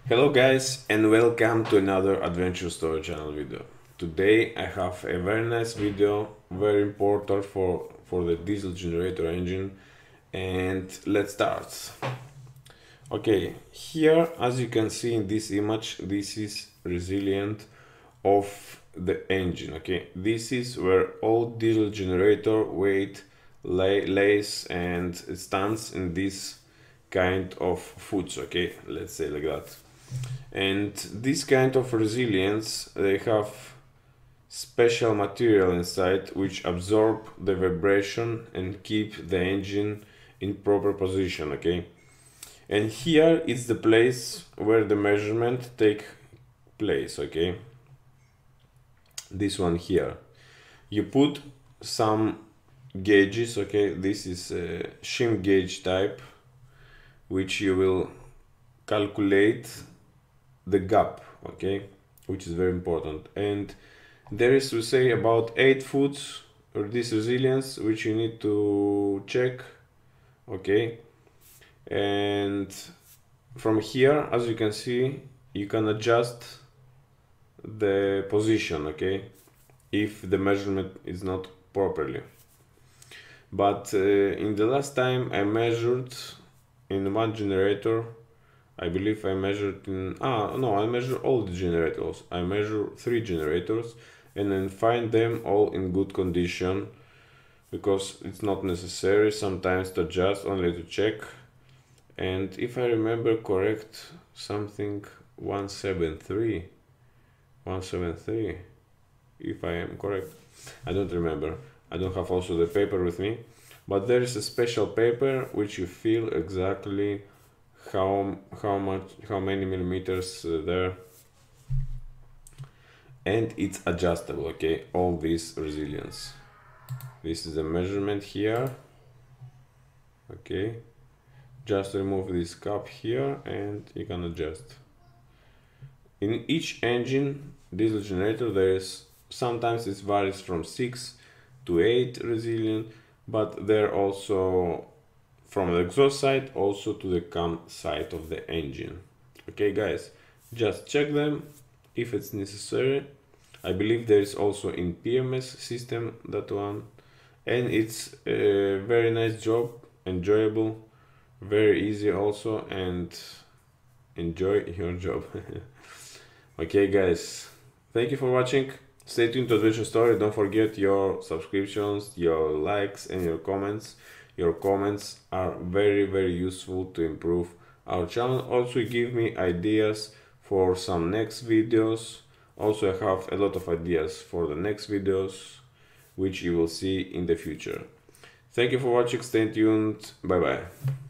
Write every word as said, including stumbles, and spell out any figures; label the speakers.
Speaker 1: Hello guys and welcome to another Adventure Story Channel video. Today I have a very nice video, very important for, for the diesel generator engine, and let's start. Okay, here as you can see in this image, this is resilient of the engine. Okay, this is where all diesel generator weight lay, lays and stands in this kind of foods. Okay, let's say like that. And this kind of resilience, they have special material inside which absorb the vibration and keep the engine in proper position. Okay, and here is the place where the measurement take place. Okay, this one here, you put some gauges. Okay, this is a shim gauge type which you will calculate the gap, okay, which is very important. And there is to say about eight foods or this resilience which you need to check. Okay, and from here, as you can see, you can adjust the position, okay, if the measurement is not properly. But uh, in the last time I measured in one generator, I believe I measured in, ah, no, I measure all the generators. I measure three generators and then find them all in good condition, because it's not necessary sometimes to adjust, only to check. And if I remember correct, something one seventy-three, one seventy-three, if I am correct. I don't remember. I don't have also the paper with me, but there is a special paper which you feel exactly how how much how many millimeters uh, there, and it's adjustable. Okay, all this resilience, this is the measurement here. Okay, just remove this cap here and you can adjust. In each engine diesel generator there is, sometimes it varies from six to eight resilient, but there also from the exhaust side also to the cam side of the engine. Okay guys, just check them if it's necessary. I believe there is also in P M S system, that one, and it's a very nice job, enjoyable, very easy also, and enjoy your job. Okay guys, thank you for watching. Stay tuned to Adventure Story. Don't forget your subscriptions, your likes and your comments. Your comments are very very useful to improve our channel. Also give me ideas for some next videos. Also I have a lot of ideas for the next videos which you will see in the future. Thank you for watching. Stay tuned. Bye bye.